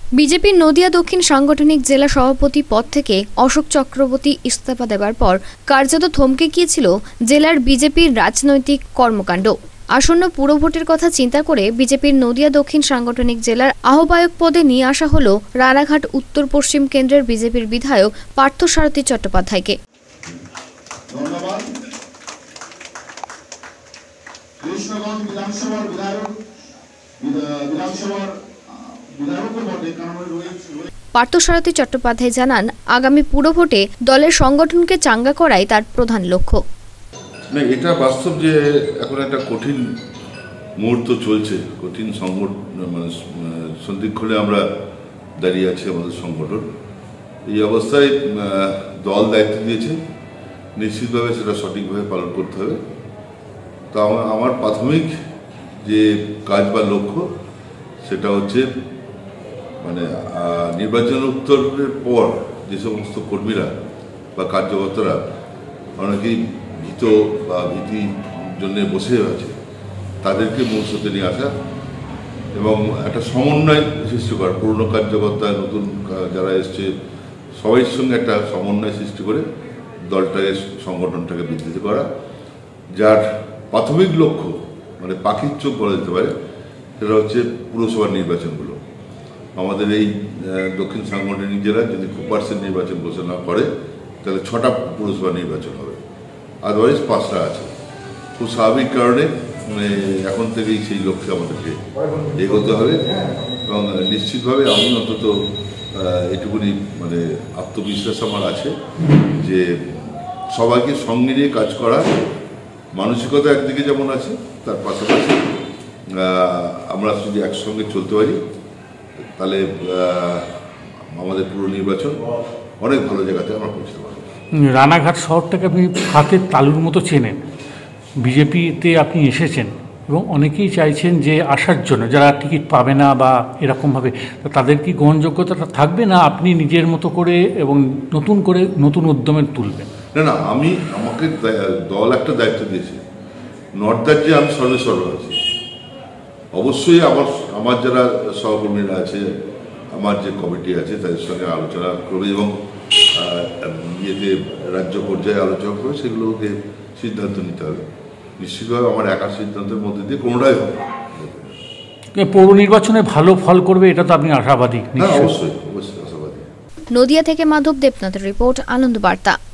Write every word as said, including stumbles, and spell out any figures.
বিজেপির নদিয়া দক্ষিণ সাংগঠনিক জেলা সভাপতি পদ থেকে অশোক চক্রবর্তী ইস্তফা দেওয়ার পর কার্যত থমকে গিয়েছিল জেলার বিজেপির রাজনৈতিক কর্মকাণ্ড। আসন্ন পুরভোটের কথা চিন্তা করে বিজেপির নদিয়া দক্ষিণ সাংগঠনিক জেলার আহ্বায়ক পদে নিয়ে আসা হল রানাঘাট উত্তর পশ্চিম কেন্দ্রের বিজেপির বিধায়ক পার্থসারথী চট্টোপাধ্যায়কে। পার্থসারথী চট্টোপাধ্যায় জানান, আগামী পুরভোটে দলের সংগঠনকে চাঙ্গা করাই তার প্রধান লক্ষ্য। না, এটা বাস্তব যে এখন একটা কঠিন মুহূর্ত চলছে, কঠিন সংকট মানে সন্ধিক্ষণে আমরা দাঁড়িয়ে আছি আমাদের সংগঠন। এই অবস্থায় দল দায়িত্ব দিয়েছে, নিশ্চিতভাবে সেটা সঠিকভাবে পালন করতে হবে। তো আমার প্রাথমিক যে কাজ বা লক্ষ্য সেটা হচ্ছে মানে নির্বাচন উত্তরের পর যে সমস্ত কর্মীরা বা কার্যকর্তারা অনেকেই ভীত বা ভীতির জন্যে বসে আছে তাদেরকে মূল স্রোতে নিয়ে আসা এবং একটা সমন্বয় সৃষ্টি করা, পুরনো কার্যকর্তা নতুন যারা এসছে সবাইয়ের সঙ্গে একটা সমন্বয় সৃষ্টি করে দলটাকে সংগঠনটাকে বৃদ্ধি করা, যার প্রাথমিক লক্ষ্য মানে পাখির চোখ বলা যেতে পারে সেটা হচ্ছে পুরসভার নির্বাচনগুলো। আমাদের এই দক্ষিণ সাংগঠনিক জেলায় যদি খুব পার্সেন্ট নির্বাচন ঘোষণা করে তাহলে ছটা পুরসভা নির্বাচন হবে, আদারওয়াইজ পাঁচটা আছে। খুব স্বাভাবিক কারণে মানে এখন থেকেই সেই লক্ষ্যে আমাদেরকে এগোতে হবে এবং নিশ্চিতভাবে আমি অন্তত এটুকুনি মানে আত্মবিশ্বাস আমার আছে যে সবাইকে সঙ্গে নিয়ে কাজ করা মানসিকতা একদিকে যেমন আছে, তার পাশাপাশি আমরা যদি একসঙ্গে চলতে পারি তাহলে আমাদের পুরো নির্বাচন অনেক ভালো জায়গাতে আমরা পৌঁছতে পারবো। রানাঘাট শহরটাকে আপনি হাতের তালুর মতো চেনেন, বিজেপিতে আপনি এসেছেন এবং অনেকেই চাইছেন যে আসার জন্য যারা টিকিট পাবে না বা এরকমভাবে, তাদের কি গ্রহণযোগ্যতাটা থাকবে না আপনি নিজের মতো করে এবং নতুন করে নতুন উদ্যমে তুলবেন? না না, আমি আমাকে দল একটা দায়িত্ব দিয়েছে, নর্থ রাজ্যে আমি সর্বে সর্ব আছি। অবশ্যই আমার আমার যারা সহকর্মীরা আছে, আমার যে কমিটি আছে তাদের সঙ্গে আলোচনা করবে এবং ইয়েতে রাজ্য পর্যায়ে আলোচনা করবে, সেগুলোকে সিদ্ধান্ত নিতে হবে। নিশ্চিতভাবে আমার একার সিদ্ধান্তের মধ্যে দিয়ে কোনোটাই হবে। পৌর নির্বাচনে ভালো ফল করবে এটা তো আপনি আশাবাদী? হ্যাঁ, অবশ্যই অবশ্যই আশাবাদী। নদিয়া থেকে মাধব দেবনাথের রিপোর্ট, আনন্দ বার্তা।